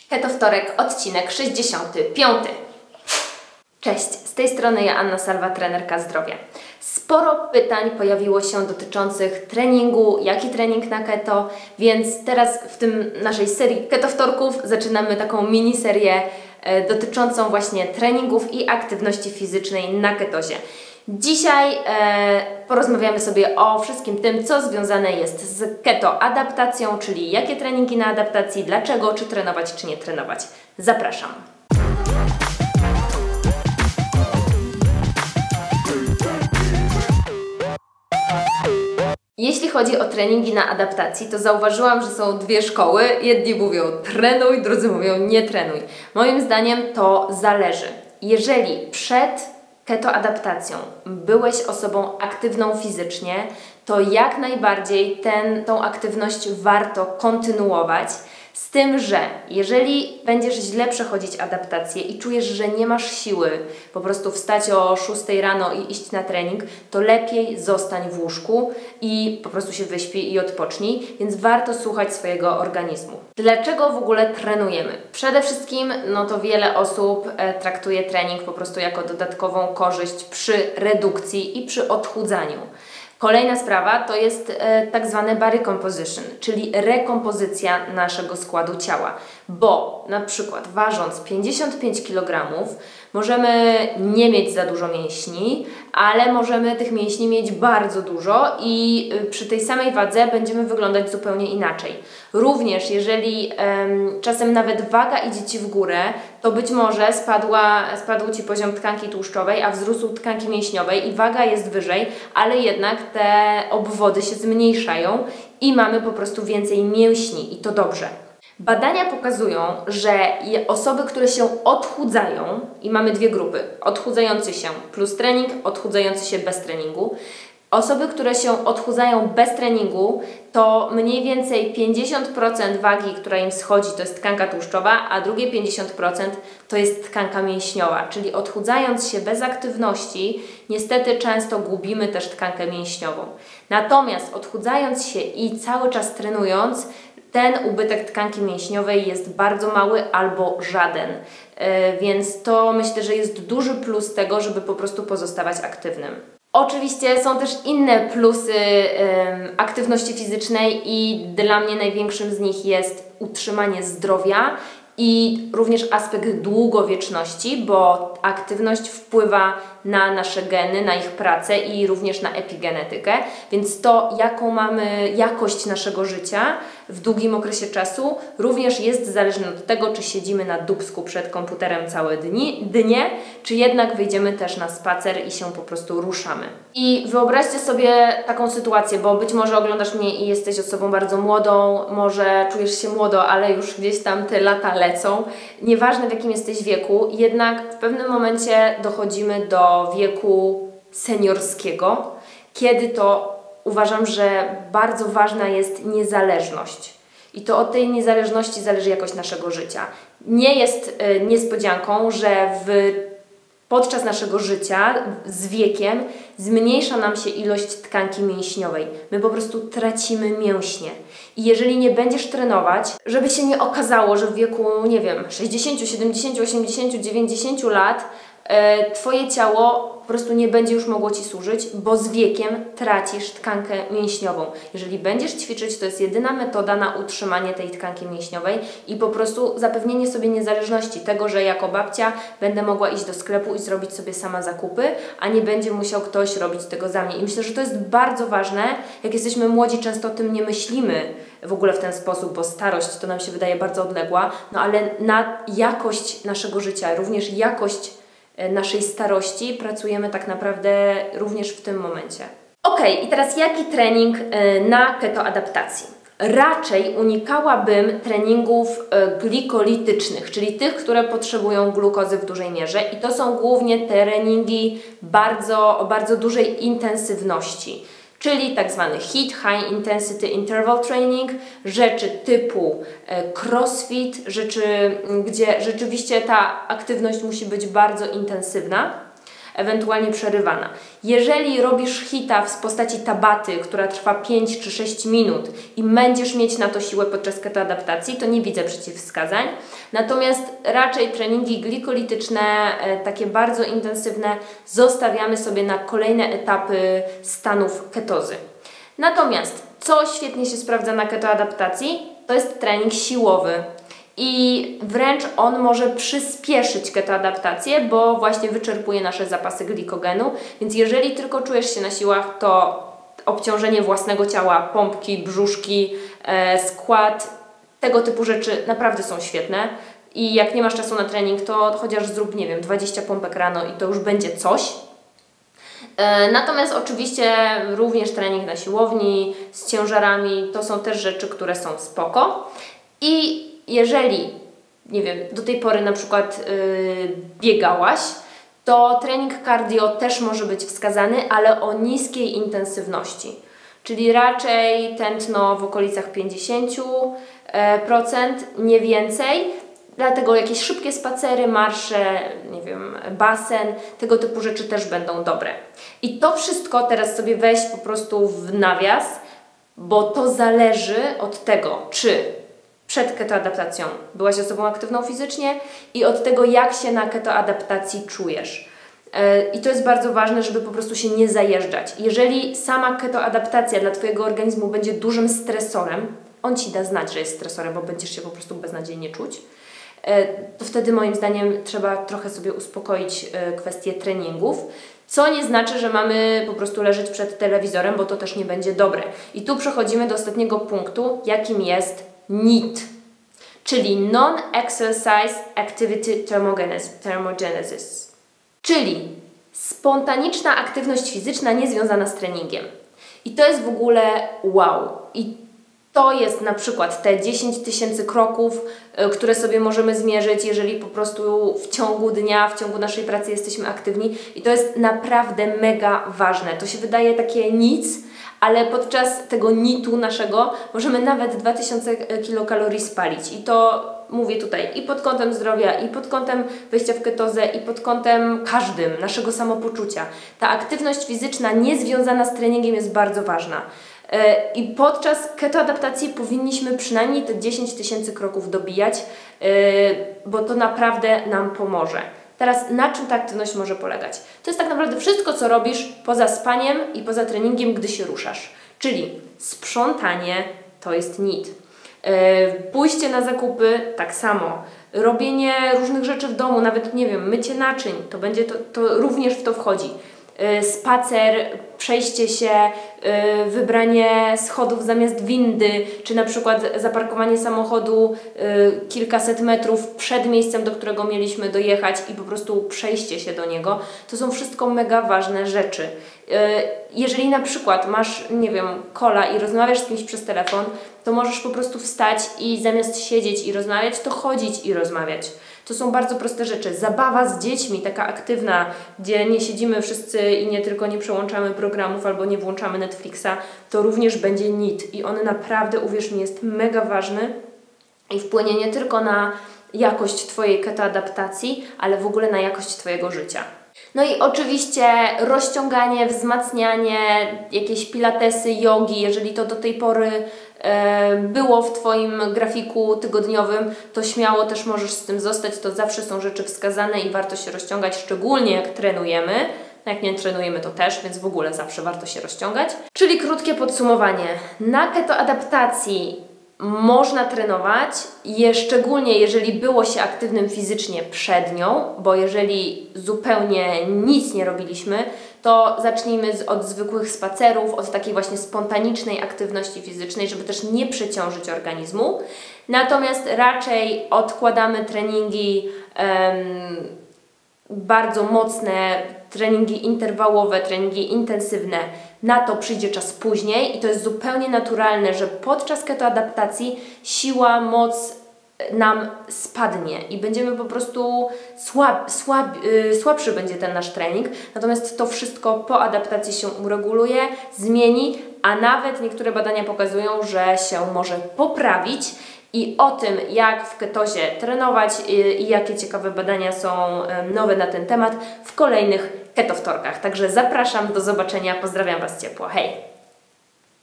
Keto Wtorek, odcinek 65. Cześć, z tej strony Joanna Salwa, trenerka zdrowia. Sporo pytań pojawiło się dotyczących treningu, jaki trening na keto, więc teraz w tym naszej serii Keto Wtorków zaczynamy taką miniserię dotyczącą właśnie treningów i aktywności fizycznej na ketozie. Dzisiaj porozmawiamy sobie o wszystkim tym, co związane jest z keto adaptacją, czyli jakie treningi na adaptacji, dlaczego, czy trenować, czy nie trenować. Zapraszam. Jeśli chodzi o treningi na adaptacji, to zauważyłam, że są dwie szkoły. Jedni mówią trenuj, drudzy mówią nie trenuj. Moim zdaniem to zależy. Jeżeli przed keto adaptacją byłeś osobą aktywną fizycznie, to jak najbardziej tą aktywność warto kontynuować. Z tym, że jeżeli będziesz źle przechodzić adaptację i czujesz, że nie masz siły po prostu wstać o 6 rano i iść na trening, to lepiej zostań w łóżku i po prostu się wyśpij i odpocznij, więc warto słuchać swojego organizmu. Dlaczego w ogóle trenujemy? Przede wszystkim, to wiele osób traktuje trening po prostu jako dodatkową korzyść przy redukcji i przy odchudzaniu. Kolejna sprawa to jest tak zwane body composition, czyli rekompozycja naszego składu ciała, bo na przykład ważąc 55 kg możemy nie mieć za dużo mięśni, ale możemy tych mięśni mieć bardzo dużo i przy tej samej wadze będziemy wyglądać zupełnie inaczej. Również jeżeli czasem nawet waga idzie Ci w górę, to być może spadł Ci poziom tkanki tłuszczowej, a wzrósł tkanki mięśniowej i waga jest wyżej, ale jednak te obwody się zmniejszają i mamy po prostu więcej mięśni i to dobrze. Badania pokazują, że osoby, które się odchudzają, i mamy dwie grupy, odchudzający się plus trening, odchudzający się bez treningu. Osoby, które się odchudzają bez treningu, to mniej więcej 50% wagi, która im schodzi, to jest tkanka tłuszczowa, a drugie 50% to jest tkanka mięśniowa. Czyli odchudzając się bez aktywności, niestety często gubimy też tkankę mięśniową. Natomiast odchudzając się i cały czas trenując, ten ubytek tkanki mięśniowej jest bardzo mały albo żaden. Więc to myślę, że jest duży plus tego, żeby po prostu pozostawać aktywnym. Oczywiście są też inne plusy aktywności fizycznej i dla mnie największym z nich jest utrzymanie zdrowia i również aspekt długowieczności, bo aktywność wpływa na nasze geny, na ich pracę i również na epigenetykę, więc to, jaką mamy jakość naszego życia w długim okresie czasu, również jest zależne od tego, czy siedzimy na dupsku przed komputerem całe dnie, czy jednak wyjdziemy też na spacer i się po prostu ruszamy. I wyobraźcie sobie taką sytuację, bo być może oglądasz mnie i jesteś osobą bardzo młodą, może czujesz się młodo, ale już gdzieś tam te lata lecą. Nieważne w jakim jesteś wieku, jednak w pewnym momencie dochodzimy do wieku seniorskiego, kiedy to uważam, że bardzo ważna jest niezależność. I to od tej niezależności zależy jakość naszego życia. Nie jest niespodzianką, że podczas naszego życia z wiekiem zmniejsza nam się ilość tkanki mięśniowej. My po prostu tracimy mięśnie. I jeżeli nie będziesz trenować, żeby się nie okazało, że w wieku, 60, 70, 80, 90 lat Twoje ciało po prostu nie będzie już mogło Ci służyć, bo z wiekiem tracisz tkankę mięśniową. Jeżeli będziesz ćwiczyć, to jest jedyna metoda na utrzymanie tej tkanki mięśniowej i po prostu zapewnienie sobie niezależności, tego, że jako babcia będę mogła iść do sklepu i zrobić sobie sama zakupy, a nie będzie musiał ktoś robić tego za mnie. I myślę, że to jest bardzo ważne. Jak jesteśmy młodzi, często o tym nie myślimy w ogóle w ten sposób, bo starość to nam się wydaje bardzo odległa, ale na jakość naszego życia, również jakość naszej starości pracujemy tak naprawdę również w tym momencie. I teraz jaki trening na keto adaptacji? Raczej unikałabym treningów glikolitycznych, czyli tych, które potrzebują glukozy w dużej mierze i to są głównie treningi o bardzo dużej intensywności. Czyli tak zwany HIIT, High Intensity Interval Training, rzeczy typu crossfit, rzeczy, gdzie rzeczywiście ta aktywność musi być bardzo intensywna, ewentualnie przerywana. Jeżeli robisz HIIT-a w postaci tabaty, która trwa 5 czy 6 minut i będziesz mieć na to siłę podczas ketoadaptacji, to nie widzę przeciwwskazań. Natomiast raczej treningi glikolityczne, takie bardzo intensywne, zostawiamy sobie na kolejne etapy stanów ketozy. Natomiast co świetnie się sprawdza na ketoadaptacji, to jest trening siłowy. I wręcz on może przyspieszyć ketoadaptację, bo właśnie wyczerpuje nasze zapasy glikogenu. Więc jeżeli tylko czujesz się na siłach, to obciążenie własnego ciała, pompki, brzuszki, skład, tego typu rzeczy naprawdę są świetne. I jak nie masz czasu na trening, to chociaż zrób, nie wiem, 20 pompek rano i to już będzie coś. Natomiast oczywiście również trening na siłowni z ciężarami to są też rzeczy, które są spoko. I jeżeli, nie wiem, do tej pory na przykład biegałaś, to trening cardio też może być wskazany, ale o niskiej intensywności. Czyli raczej tętno w okolicach 50%, nie więcej. Dlatego jakieś szybkie spacery, marsze, nie wiem, basen, tego typu rzeczy też będą dobre. I to wszystko teraz sobie weź po prostu w nawias, bo to zależy od tego, czy przed ketoadaptacją byłaś osobą aktywną fizycznie i od tego, jak się na ketoadaptacji czujesz. I to jest bardzo ważne, żeby po prostu się nie zajeżdżać. Jeżeli sama ketoadaptacja dla Twojego organizmu będzie dużym stresorem, on Ci da znać, że jest stresorem, bo będziesz się po prostu beznadziejnie czuć, to wtedy moim zdaniem trzeba trochę sobie uspokoić kwestię treningów, co nie znaczy, że mamy po prostu leżeć przed telewizorem, bo to też nie będzie dobre. I tu przechodzimy do ostatniego punktu, jakim jest NEAT, czyli Non-Exercise Activity Thermogenesis, czyli spontaniczna aktywność fizyczna niezwiązana z treningiem. I to jest w ogóle wow. I to jest na przykład te 10 000 kroków, które sobie możemy zmierzyć, jeżeli po prostu w ciągu dnia, w ciągu naszej pracy jesteśmy aktywni. I to jest naprawdę mega ważne. To się wydaje takie nic, ale podczas tego NEAT-u naszego możemy nawet 2000 kilokalorii spalić. I to mówię tutaj i pod kątem zdrowia, i pod kątem wejścia w ketozę, i pod kątem każdym naszego samopoczucia. Ta aktywność fizyczna niezwiązana z treningiem jest bardzo ważna. I podczas ketoadaptacji powinniśmy przynajmniej te 10 000 kroków dobijać, bo to naprawdę nam pomoże. Teraz na czym ta aktywność może polegać? To jest tak naprawdę wszystko, co robisz poza spaniem i poza treningiem, gdy się ruszasz. Czyli sprzątanie to jest NEAT. Pójście na zakupy tak samo. Robienie różnych rzeczy w domu, nawet nie wiem, mycie naczyń, to również w to wchodzi. Spacer, przejście się, wybranie schodów zamiast windy, czy na przykład zaparkowanie samochodu kilkaset metrów przed miejscem, do którego mieliśmy dojechać i po prostu przejście się do niego, to są wszystko mega ważne rzeczy. Jeżeli na przykład masz, nie wiem, kola i rozmawiasz z kimś przez telefon, to możesz po prostu wstać i zamiast siedzieć i rozmawiać, to chodzić i rozmawiać. To są bardzo proste rzeczy. Zabawa z dziećmi, taka aktywna, gdzie nie siedzimy wszyscy i nie tylko nie przełączamy programów albo nie włączamy Netflixa, to również będzie NEAT. I on naprawdę, uwierz mi, jest mega ważny i wpłynie nie tylko na jakość Twojej ketoadaptacji, ale w ogóle na jakość Twojego życia. No i oczywiście rozciąganie, wzmacnianie, jakieś pilatesy, jogi, jeżeli to do tej pory było w Twoim grafiku tygodniowym, to śmiało też możesz z tym zostać, to zawsze są rzeczy wskazane i warto się rozciągać, szczególnie jak trenujemy. Jak nie trenujemy, to też, więc w ogóle zawsze warto się rozciągać. Czyli krótkie podsumowanie. Na ketoadaptacji można trenować, szczególnie jeżeli było się aktywnym fizycznie przed nią, bo jeżeli zupełnie nic nie robiliśmy, to zacznijmy od zwykłych spacerów, od takiej właśnie spontanicznej aktywności fizycznej, żeby też nie przeciążyć organizmu. Natomiast raczej odkładamy treningi bardzo mocne, treningi interwałowe, treningi intensywne. Na to przyjdzie czas później i to jest zupełnie naturalne, że podczas ketoadaptacji siła, moc nam spadnie i będziemy po prostu słabszy będzie ten nasz trening. Natomiast to wszystko po adaptacji się ureguluje, zmieni, a nawet niektóre badania pokazują, że się może poprawić. I o tym, jak w ketozie trenować i jakie ciekawe badania są nowe na ten temat w kolejnych ketowtorkach. Także zapraszam, do zobaczenia, pozdrawiam Was ciepło, hej!